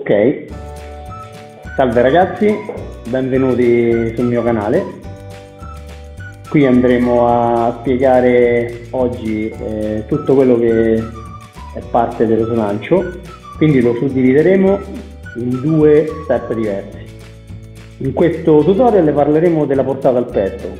Ok, salve ragazzi, benvenuti sul mio canale. Qui andremo a spiegare oggi tutto quello che è parte dello slancio, quindi lo suddivideremo in due step diversi. In questo tutorial parleremo della portata al petto,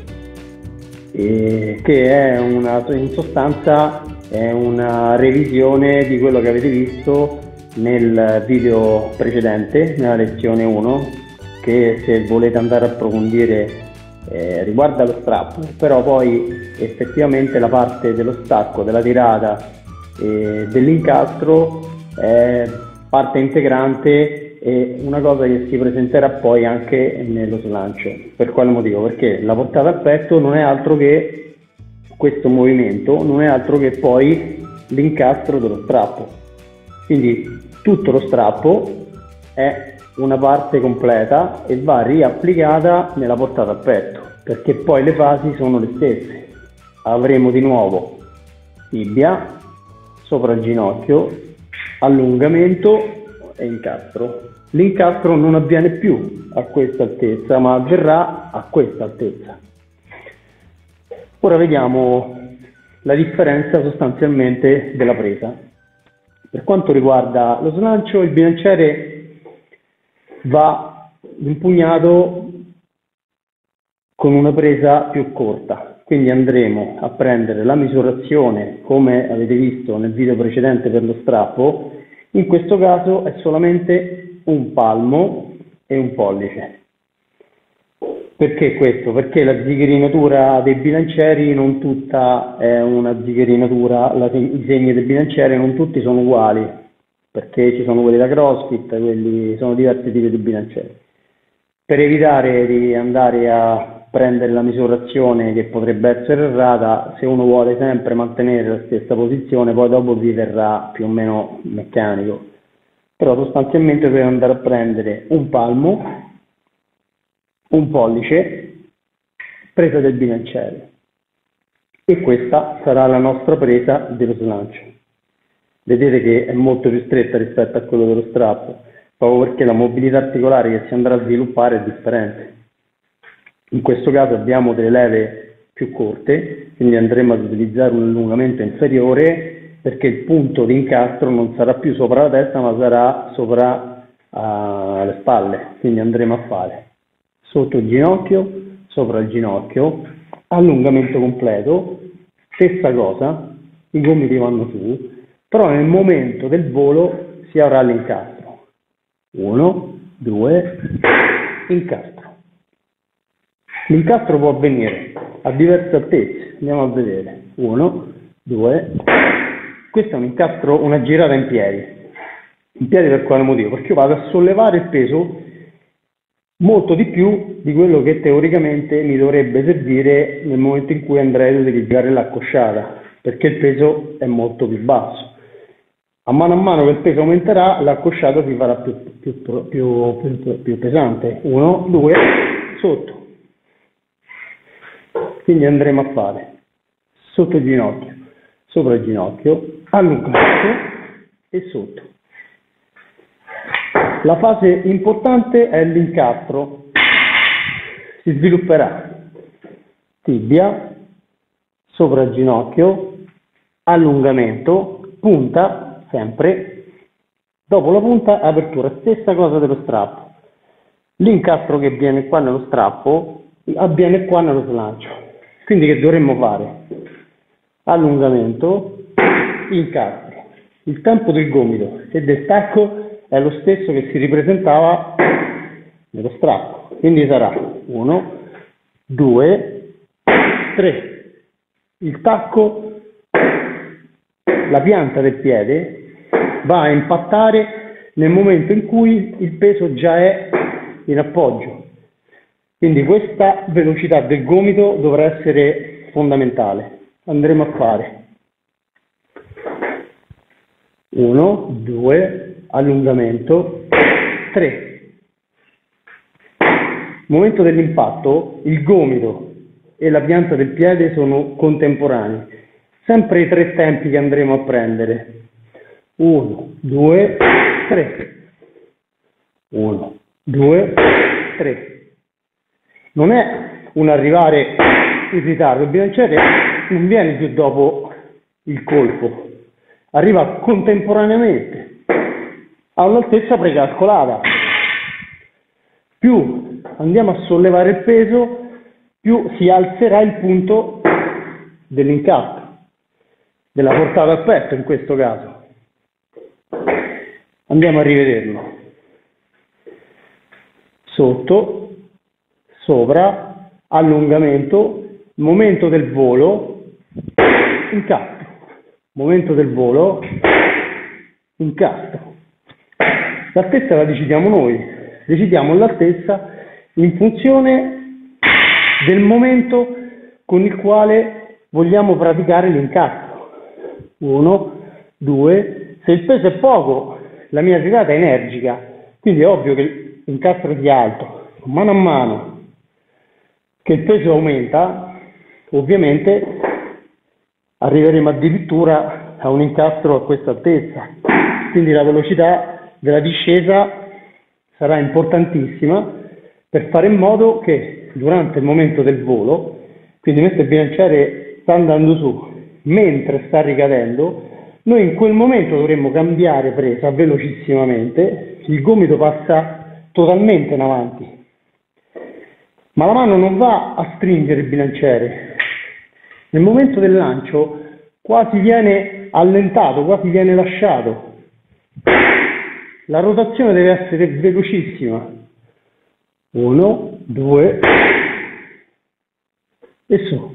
che è in sostanza è una revisione di quello che avete visto nel video precedente, nella lezione 1, che se volete andare a approfondire riguarda lo strappo, però poi effettivamente la parte dello stacco, della tirata e dell'incastro è parte integrante e una cosa che si presenterà poi anche nello slancio. Per quale motivo? Perché la portata al petto non è altro che questo movimento, non è altro che poi l'incastro dello strappo. Quindi tutto lo strappo è una parte completa e va riapplicata nella portata al petto, perché poi le fasi sono le stesse. Avremo di nuovo tibia, sopra il ginocchio, allungamento e incastro. L'incastro non avviene più a questa altezza, ma avverrà a questa altezza. Ora vediamo la differenza sostanzialmente della presa. Per quanto riguarda lo slancio, il bilanciere va impugnato con una presa più corta, quindi andremo a prendere la misurazione come avete visto nel video precedente per lo strappo. In questo caso è solamente un palmo e un pollice. Perché questo? Perché la zighellinatura dei bilancieri non tutta è una zighellinatura, i segni del bilanciere non tutti sono uguali, perché ci sono quelli da CrossFit, sono diversi tipi di bilancieri. Per evitare di andare a prendere la misurazione che potrebbe essere errata, se uno vuole sempre mantenere la stessa posizione, poi dopo vi verrà più o meno meccanico. Però sostanzialmente dobbiamo andare a prendere un palmo, un pollice, presa del bilanciere, e questa sarà la nostra presa dello slancio. Vedete che è molto più stretta rispetto a quello dello strappo, proprio perché la mobilità articolare che si andrà a sviluppare è differente. In questo caso abbiamo delle leve più corte, quindi andremo ad utilizzare un allungamento inferiore, perché il punto di incastro non sarà più sopra la testa, ma sarà sopra le spalle, quindi andremo a fare sotto il ginocchio, sopra il ginocchio, allungamento completo, stessa cosa, i gomiti vanno su, però nel momento del volo si avrà l'incastro. 1, 2, incastro. L'incastro può avvenire a diverse altezze, andiamo a vedere. 1, 2, questo è un incastro, una girata in piedi. In piedi per quale motivo? Perché io vado a sollevare il peso molto di più di quello che teoricamente mi dovrebbe servire nel momento in cui andrei ad utilizzare l'accosciata, perché il peso è molto più basso. A mano che il peso aumenterà, l'accosciata si farà più pesante. 1, 2, sotto. Quindi andremo a fare sotto il ginocchio, sopra il ginocchio, allungamento e sotto. La fase importante è l'incastro, si svilupperà tibia, sopra il ginocchio, allungamento, punta, sempre, dopo la punta apertura, stessa cosa dello strappo. L'incastro che avviene qua nello strappo avviene qua nello slancio, quindi che dovremmo fare? Allungamento, incastro, il tempo del gomito e del stacco è lo stesso che si ripresentava nello strappo, quindi sarà 1, 2, 3. Il tacco, la pianta del piede va a impattare nel momento in cui il peso già è in appoggio, quindi questa velocità del gomito dovrà essere fondamentale. Andremo a fare 1, 2, allungamento, 3. Momento dell'impatto, il gomito e la pianta del piede sono contemporanei. Sempre i 3 tempi che andremo a prendere. 1, 2, 3. 1, 2, 3. Non è un arrivare in ritardo, il bilanciere non viene più dopo il colpo, arriva contemporaneamente a un'altezza precalcolata. Più andiamo a sollevare il peso, più si alzerà il punto dell'incatto, della portata al petto in questo caso. Andiamo a rivederlo. Sotto, sopra, allungamento, momento del volo, incatto. Momento del volo, incatto. L'altezza la decidiamo noi, decidiamo l'altezza in funzione del momento con il quale vogliamo praticare l'incatto. 1, 2, se il peso è poco, la mia tirata è energica, quindi è ovvio che l'incastro sia alto. Mano a mano che il peso aumenta, ovviamente arriveremo addirittura a un incastro a questa altezza, quindi la velocità della discesa sarà importantissima per fare in modo che durante il momento del volo, quindi mentre il bilanciere sta andando su, mentre sta ricadendo, noi in quel momento dovremmo cambiare presa velocissimamente, il gomito passa totalmente in avanti, ma la mano non va a stringere il bilanciere. Nel momento del lancio quasi viene allentato, quasi viene lasciato. La rotazione deve essere velocissima. 1, 2 e su.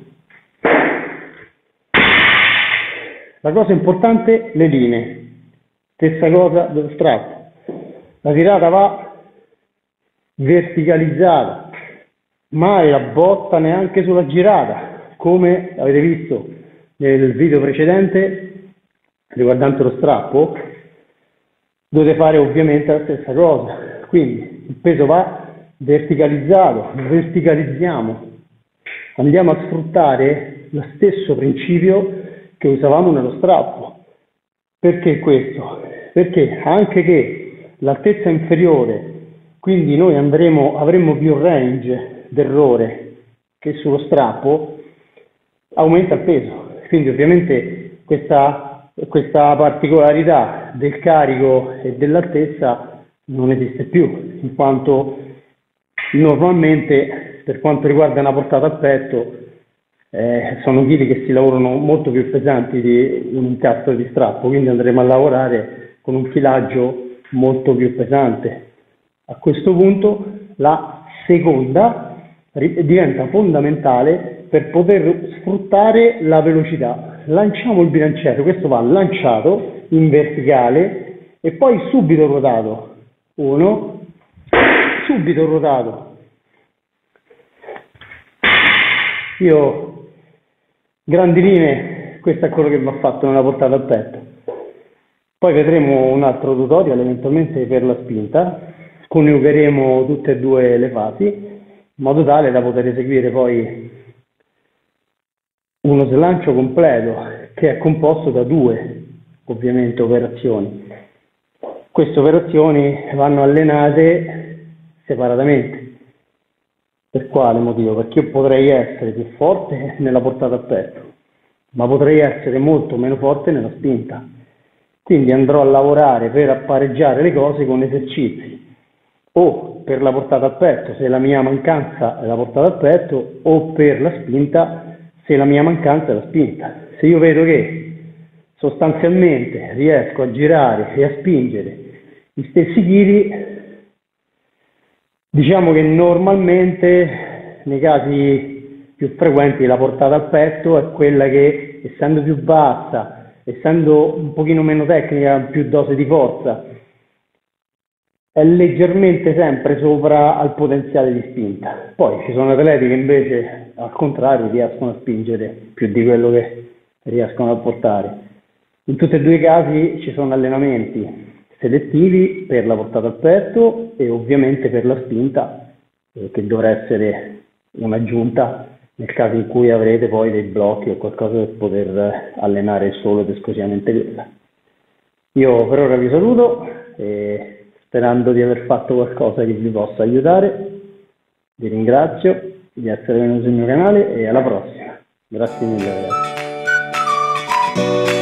La cosa importante, le linee. Stessa cosa dello strappo. La tirata va verticalizzata, mai la botta neanche sulla girata, come avete visto nel video precedente riguardante lo strappo. Dovete fare ovviamente la stessa cosa, quindi il peso va verticalizzato, verticalizziamo, andiamo a sfruttare lo stesso principio che usavamo nello strappo. Perché questo? Perché anche che l'altezza inferiore, quindi noi avremo più range d'errore che sullo strappo, aumenta il peso, quindi ovviamente questa particolarità del carico e dell'altezza non esiste più, in quanto normalmente per quanto riguarda una portata al petto sono chili che si lavorano molto più pesanti di un incastro di strappo, quindi andremo a lavorare con un filaggio molto più pesante. A questo punto la seconda diventa fondamentale per poter sfruttare la velocità. Lanciamo il bilanciere, questo va lanciato in verticale e poi subito rotato. 1, subito rotato. Io, grandi linee, questo è quello che va fatto nella portata al petto. Poi vedremo un altro tutorial eventualmente per la spinta, coniugheremo tutte e due le fasi in modo tale da poter eseguire poi uno slancio completo che è composto da due ovviamente operazioni. Queste operazioni vanno allenate separatamente. Per quale motivo? Perché io potrei essere più forte nella portata al petto, ma potrei essere molto meno forte nella spinta. Quindi andrò a lavorare per appareggiare le cose con esercizi, o per la portata al petto se la mia mancanza è la portata al petto, o per la spinta se la mia mancanza è la spinta. Se io vedo che sostanzialmente riesco a girare e a spingere gli stessi chili, diciamo che normalmente nei casi più frequenti la portata al petto è quella che, essendo più bassa, essendo un pochino meno tecnica, più dose di forza, è leggermente sempre sopra al potenziale di spinta. Poi ci sono atleti che invece al contrario riescono a spingere più di quello che riescono a portare. In tutti e due i casi ci sono allenamenti selettivi per la portata al petto e ovviamente per la spinta, che dovrà essere un'aggiunta nel caso in cui avrete poi dei blocchi o qualcosa per poter allenare solo ed esclusivamente quella. Io per ora vi saluto e sperando di aver fatto qualcosa che vi possa aiutare. Vi ringrazio di essere venuti sul mio canale e alla prossima. Grazie mille ragazzi.